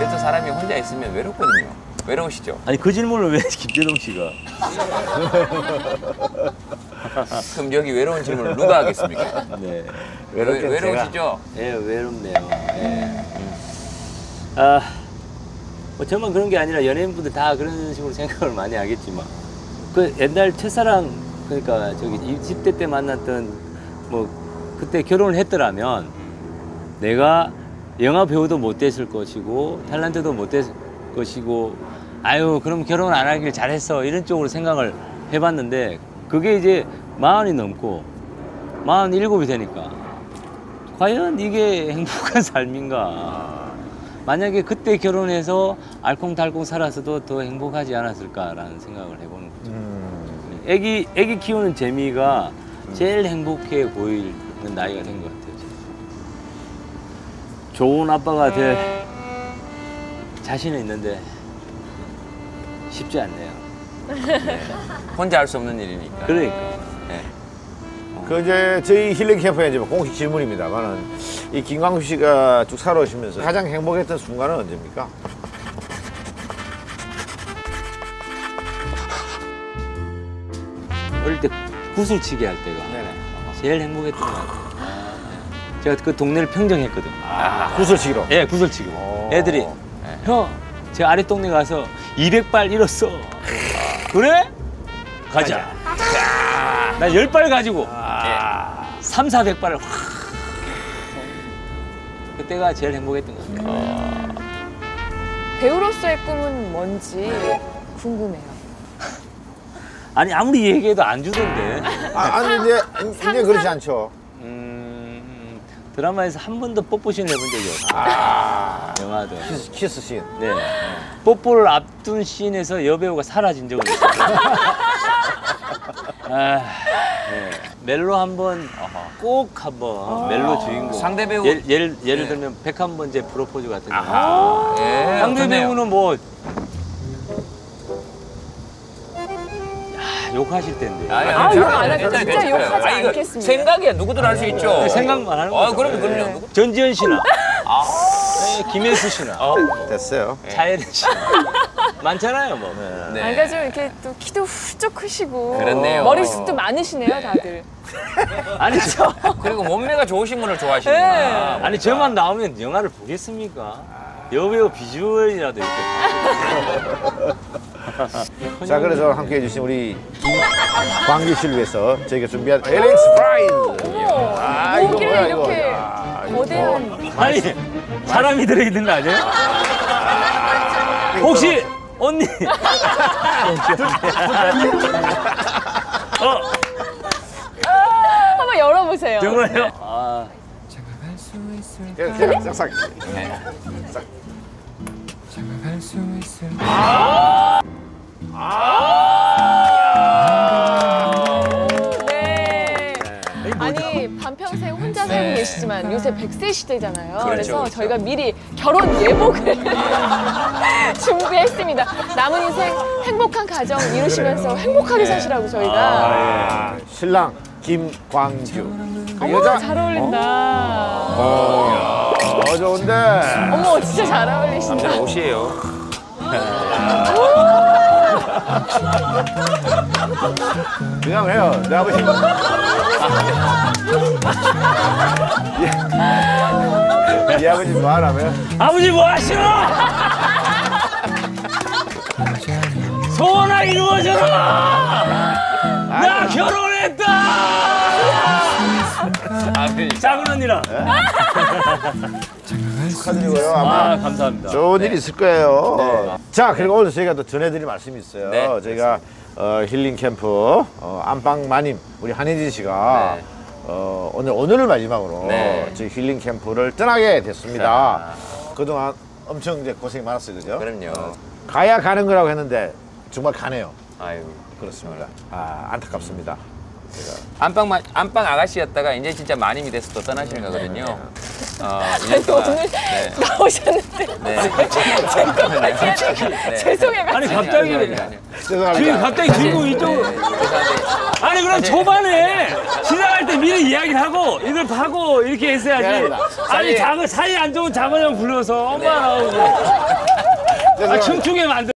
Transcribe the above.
곁에 사람이 혼자 있으면 외롭거든요. 외로우시죠? 아니 그 질문을 왜 김재동 씨가? 그럼 여기 외로운 질문을 누가 하겠습니까? 네. 외로우시죠? 예, 외롭네요. 예. 뭐 저만 그런 게 아니라 연예인분들 다 그런 식으로 생각을 많이 하겠지만 그 옛날 첫사랑 그러니까 저기 20대 때 만났던 뭐 그때 결혼을 했더라면 내가 영화 배우도 못 됐을 것이고 탤런트도 못 됐을 것이고 아유 그럼 결혼 안 하길 잘했어 이런 쪽으로 생각을 해봤는데 그게 이제 40이 넘고 47이 되니까 과연 이게 행복한 삶인가. 만약에 그때 결혼해서 알콩달콩 살았어도 더 행복하지 않았을까라는 생각을 해보는 거죠. 애기 키우는 재미가 제일 행복해 보이는 나이가 된 것 같아요. 지금. 좋은 아빠가 될 자신은 있는데 쉽지 않네요. 네. 혼자 할 수 없는 일이니까. 그러니까. 네. 그 이제 저희 힐링 캠프의 이제 공식 질문입니다만은 이 김광수 씨가 쭉 살아오시면서 가장 행복했던 순간은 언제입니까? 어릴 때 구슬치기 할 때가 제일 행복했던 것 같아요. 제가 그 동네를 평정했거든. 구슬치기로? 예, 구슬치기로. 애들이 형, 제 아래 동네 가서 200발 잃었어. 그래? 가자. 나 10발 가지고 3, 400발을 확. 그때가 제일 행복했던 것 같아요. 배우로서의 꿈은 뭔지 궁금해요. 아니 아무리 얘기해도 안 주던데. 아니 이제 그렇지 않죠. 드라마에서 한 번도 뽀뽀신을 해본 적이 없어요. 영화도. 키스 씬. 네. 뽀뽀를 앞둔 씬에서 여배우가 사라진 적은 있어요. 네. 멜로 한번 꼭 한번 멜로 주인공. 상대 배우 예를 들면 백한번째 프로포즈 같은 거. 예, 상대 좋네요. 배우는 뭐 욕하실 텐데. 욕 안 할게요. 진짜 욕하지 않겠습니다. 생각이야. 누구든 할 수 있죠. 생각만 하는 거죠. 그럼요. 전지현 씨나 김혜수 씨나 됐어요. 차예린 씨나 많잖아요, 뭐. 네. 그러니까 좀 이렇게 또 키도 훌쩍 크시고 그렇네요. 머리숱도 많으시네요, 다들. 아니 그리고 몸매가 좋으신 분을 좋아하시는구나. 아니 저만 나오면 영화를 보겠습니까? 여배우 비주얼이라도 이렇게. 자, 그래서 함께 해주신 우리 김광규 씨를 위해서 저희가 준비한 엘링 스프라이즈. 어머, 이거 뭐길래 뭐야, 이렇게 이거. 거대한. 아니 사람이 들어있는 거 아니에요? 혹시 언니? 한번 열어보세요. 정말요? 그냥 싹싹. 네. 아니 반평생 혼자 살고 계시지만 요새 100세 시대잖아요. 그래서 저희가 미리 결혼 예복을 준비했습니다. 남은 인생 행복한 가정 이루시면서 행복하게 사시라고 저희가. 신랑 김광규. 어머 잘 어울린다. 좋은데. 어머 진짜 잘 어울리신다. 남자는 옷이에요. 그냥 해요. 내 아버지. 이 아버지 뭐 하라면? 아버지 뭐 하시노? 소원아 이루어져라! 나 결혼했다! 작은 언니랑. 축하드리고요. 아마 감사합니다. 좋은 일이 있을 거예요. 자, 그리고 오늘 저희가 또 전해드릴 말씀이 있어요. 네, 저희가 힐링 캠프 안방 마님 우리 한혜진 씨가 오늘을 마지막으로 저희 힐링 캠프를 떠나게 됐습니다. 그동안 엄청 이제 고생이 많았어요, 그죠? 그럼요. 가야 가는 거라고 했는데 정말 가네요. 아유. 그렇습니다. 안타깝습니다. 안방 아가씨였다가 이제 진짜 마님이 돼서 또 떠나시는 거거든요. 아니, 오늘 나오셨는데 제 것까지 해야 죄송해가지고. 아니 갑자기 죄송합니다. 갑자기 주인공 이쪽. 아니 그럼 초반에 시작할 때 미리 이야기를 하고 이걸 하고 이렇게 했어야지. 미안합니다. 아니 작은 사이 안 좋은 작은 형 불러서 엄마 나오고. 아 춤추게 만들.